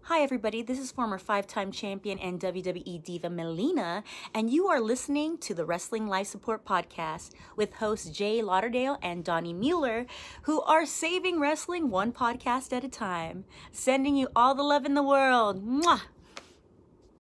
Hi everybody, this is former 5-time champion and WWE Diva Melina, and you are listening to the Wrestling Life Support Podcast with hosts Jay Lauderdale and Donnie Mueller, who are saving wrestling one podcast at a time. Sending you all the love in the world. Mwah!